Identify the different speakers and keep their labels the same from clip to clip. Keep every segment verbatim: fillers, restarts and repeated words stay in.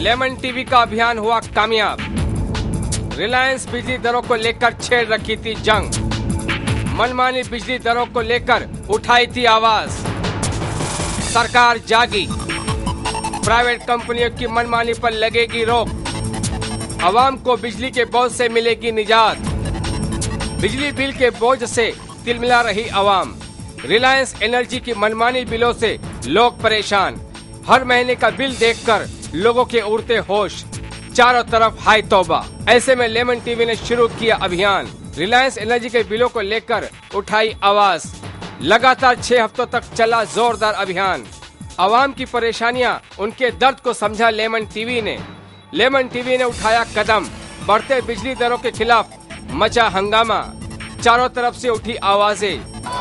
Speaker 1: Lemon TV का अभियान हुआ कामयाब। रिलायंस बिजली दरों को लेकर छेड़ रखी थी जंग। मनमानी बिजली दरों को लेकर उठाई थी आवाज। सरकार जागी, प्राइवेट कंपनियों की मनमानी पर लगेगी रोक। आवाम को बिजली के बोझ से मिलेगी निजात। बिजली बिल के बोझ से तिलमिला रही आवाम। रिलायंस एनर्जी की मनमानी बिलों से लोग परेशान। हर महीने का बिल देखकर लोगों के उड़ते होश। चारों तरफ हाय तौबा। ऐसे में लेमन टीवी ने शुरू किया अभियान। रिलायंस एनर्जी के बिलों को लेकर उठाई आवाज। लगातार छह हफ्तों तक चला जोरदार अभियान। आवाम की परेशानियां, उनके दर्द को समझा लेमन टीवी ने। लेमन टीवी ने उठाया कदम। बढ़ते बिजली दरों के खिलाफ मचा हंगामा। चारों तरफ से उठी आवाजें।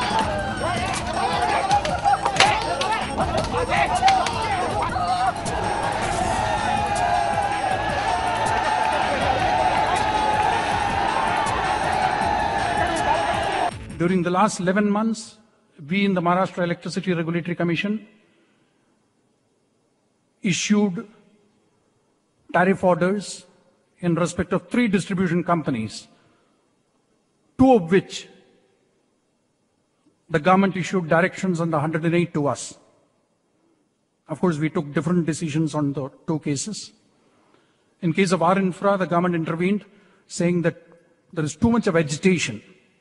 Speaker 2: During the last eleven months, we in the Maharashtra Electricity Regulatory Commission issued tariff orders in respect of three distribution companies, two of which the government issued directions on the one hundred eight to us. Of course, we took different decisions on the two cases. In case of R Infra, the government intervened, saying that there is too much of agitation.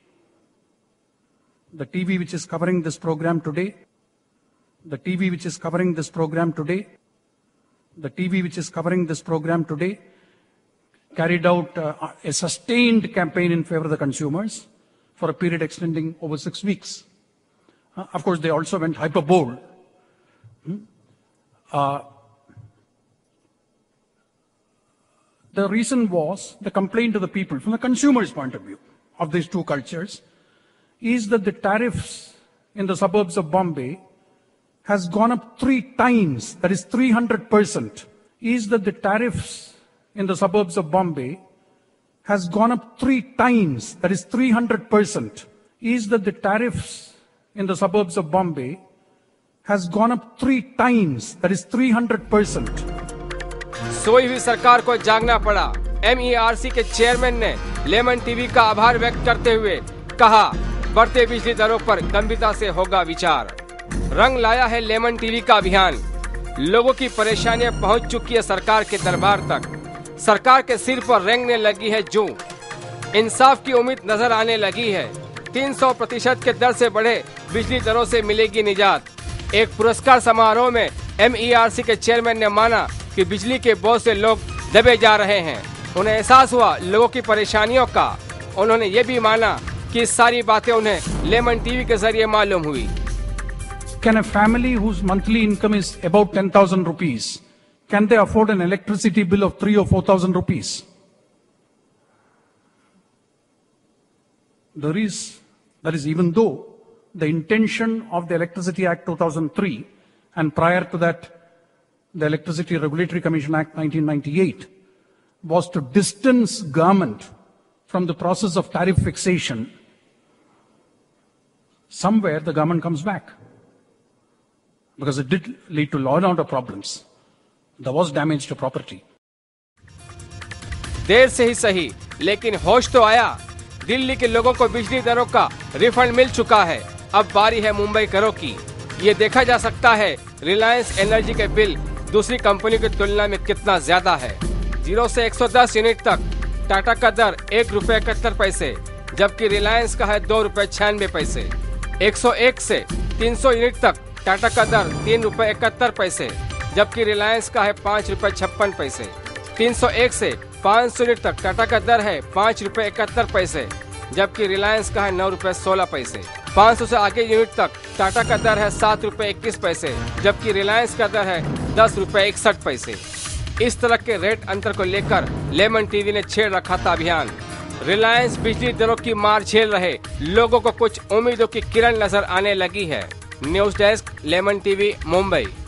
Speaker 2: The T V which is covering this program today, the T V which is covering this program today, the T V which is covering this program today, carried out uh, a sustained campaign in favor of the consumers for a period extending over six weeks. Uh, of course, they also went hyperbole. Hmm? Uh, the reason was the complaint of the people from the consumer's point of view of these two cultures is that the tariffs in the suburbs of Bombay has gone up three times, that is three hundred percent, is that the tariffs in the suburbs of Bombay has gone up three times, that is three hundred percent, is that the tariffs in the suburbs of Bombay has gone up three times, that is three hundred percent.
Speaker 1: सोई हुई सरकार को जागना पड़ा। M E R C के chairman ने Lemon TV का आभार व्यक्त करते हुए कहा, बढ़ते बिजली दरों पर गंभीरता से होगा विचार। रंग लाया है लेमन टीवी का अभियान। लोगों की परेशानियां पहुंच चुकी है सरकार के दरबार तक। सरकार के सिर पर रेंगने लगी है जूं। इंसाफ की उम्मीद नजर आने लगी है। तीन सौ प्रतिशत के दर से बढ़े बिजली दरों से मिलेगी निजात। एक पुरस्कार समारोह में एम ई आर सी के चेयरमैन ने माना कि बिजली के बोझ से लोग दबे जा रहे हैं। उन्हें एहसास हुआ लोगों की परेशानियों का। उन्होंने ये भी माना कि सारी बातें उन्हें लेमन टीवी के जरिए मालूम हुई।
Speaker 2: Can a family whose monthly income is about ten thousand rupees, can they afford an electricity bill of three or four thousand rupees? There is, that is even though the intention of the Electricity Act two thousand three and prior to that the Electricity Regulatory Commission Act nineteen ninety-eight was to distance government from the process of tariff fixation, somewhere the government comes back. Because it did lead to law and order problems. There was damage to property.
Speaker 1: देर से ही सही, लेकिन होश तो आया। दिल्ली के लोगों को बिजली दरों का रिफंड मिल चुका है। अब बारी है मुंबई करों की। ये देखा जा सकता है रिलायंस एनर्जी के बिल दूसरी कंपनियों की तुलना में कितना ज्यादा है। जीरो से एक सौ दस यूनिट तक टाटा का दर एक रुपए इकहत्तर पैसे, जबकि रिलायंस का है दो रुपए छियानवे पैसे। एक सौ एक से तीन सौ यूनिट तक टाटा का दर तीन रुपए इकहत्तर पैसे, जबकि रिलायंस का है पाँच रुपए छप्पन पैसे। तीन सौ एक से पाँच सौ यूनिट तक टाटा का दर है पाँच रुपए इकहत्तर पैसे, जबकि रिलायंस का है नौ रुपए सोलह पैसे। पाँच सौ से आगे यूनिट तक टाटा का दर है सात रुपए इक्कीस पैसे, जबकि रिलायंस का दर है दस रुपए इकसठ पैसे। इस तरह के रेट अंतर को लेकर लेमन टीवी ने छेड़ रखा था अभियान। रिलायंस बिजली दरों की मार झेल रहे लोगों को कुछ उम्मीदों की किरण नजर आने लगी है। News desk, Lemon TV, Mumbai.